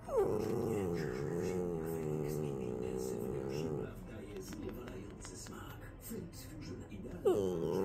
Jest intensywny, przypraw daje zniewalający smak. Fryt Fusion idealny.